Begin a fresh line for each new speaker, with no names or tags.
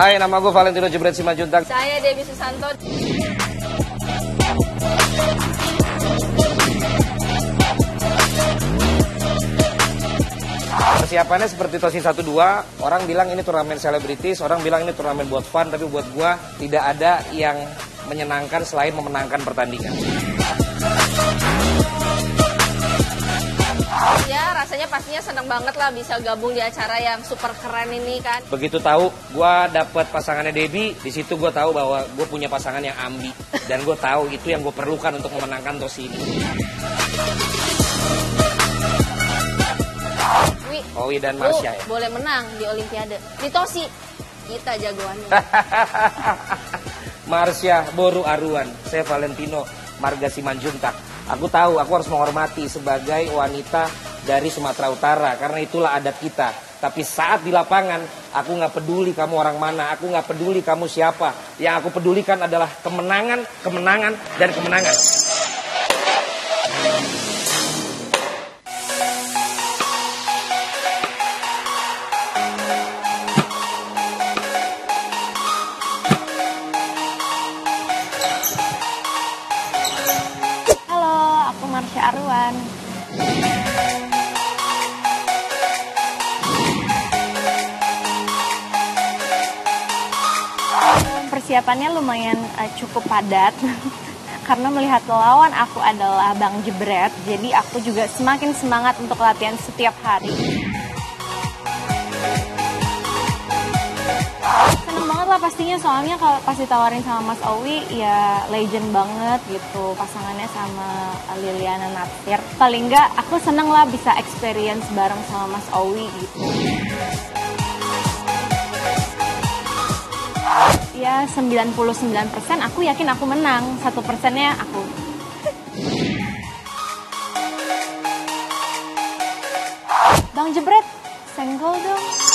Hai, nama gue Valentino Jebret Simanjuntak.
Saya Debbie Susanto.
Persiapannya seperti Tosi 1-2, orang bilang ini turnamen selebritis, orang bilang ini turnamen buat fun, tapi buat gue tidak ada yang menyenangkan selain memenangkan pertandingan.
Ya, rasanya pastinya seneng banget lah bisa gabung di acara yang super keren ini kan.
Begitu tahu gue dapet pasangannya Debbie, di situ gue tahu bahwa gue punya pasangan yang ambi, dan gue tahu itu yang gue perlukan untuk memenangkan Tosi ini. Owi dan Marsha ya.
Boleh menang di Olimpiade. Di Tosi kita jagoannya.
Marsha Boru Aruan, saya Valentino Marga Simanjuntak. Aku tahu aku harus menghormati sebagai wanita dari Sumatera Utara karena itulah adat kita. Tapi saat di lapangan aku nggak peduli kamu orang mana, aku nggak peduli kamu siapa. Yang aku pedulikan adalah kemenangan, kemenangan, dan kemenangan.
Marsha Arwan. Persiapannya lumayan cukup padat karena melihat lawan aku adalah Bang Jebret, jadi aku juga semakin semangat untuk latihan setiap hari. Seneng banget lah pastinya, soalnya kalau pas ditawarin sama Mas Owi ya legend banget gitu pasangannya sama Liliana Natsir. Paling enggak aku seneng lah bisa experience bareng sama Mas Owi gitu. Ya 99% aku yakin aku menang, 1%-nya aku. Bang Jebret, senggol dong.